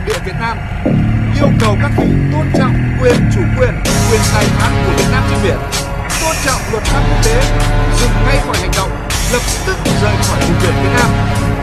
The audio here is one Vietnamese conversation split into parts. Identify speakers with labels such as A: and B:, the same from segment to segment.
A: địa Việt Nam, yêu cầu các vị tôn trọng quyền chủ quyền khai thác của Việt Nam trên biển, tôn trọng luật pháp quốc tế, dừng ngay mọi hành động, lập tức rời khỏi vùng biển Việt Nam.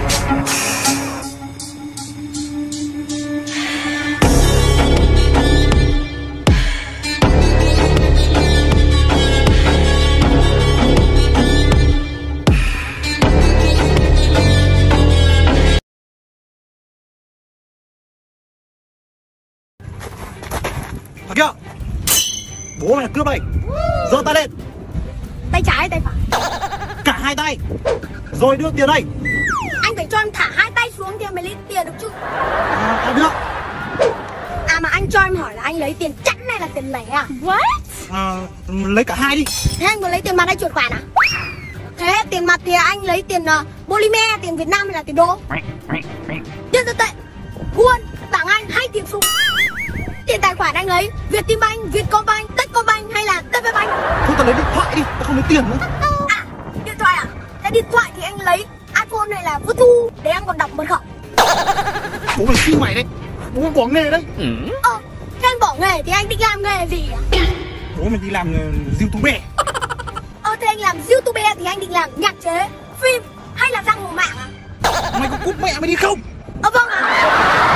B: Thằng kia, bố mày là cướp đây, giơ tay lên.
C: Tay trái hay tay phải?
B: Cả hai tay. Rồi đưa tiền đây.
C: Anh phải cho em thả hai tay xuống thì em mới lấy tiền được chứ.
B: Em biết.
C: À mà anh cho em hỏi là anh lấy tiền chẵn hay là tiền lẻ à? What?
B: Lấy cả hai đi.
C: Thế anh muốn lấy tiền mặt hay chuyển khoản à? Thế tiền mặt thì anh lấy tiền polymer, tiền Việt Nam hay là tiền đô? Tiền rất tệ. Buôn, tặng anh hay tiền xu. Tiền tài khoản anh lấy Vietinbank, Vietcombank, Techcombank hay là TPBank?
B: Thôi tao lấy điện thoại đi, tao không lấy tiền nữa.
C: À, điện thoại à? Thế điện thoại thì anh lấy iPhone hay là Bluetooth để anh còn đọc mật khẩu.
B: Bố mày xin mày đấy, bố mày bỏ nghề đấy.
C: Thế anh bỏ nghề thì anh định làm nghề gì à?
B: Bố mày đi làm YouTuber.
C: Thế anh làm YouTuber thì anh định làm nhạc chế, phim hay là giang hồ mạng à?
B: Mày có cút mẹ mày đi không?
C: Vâng ạ.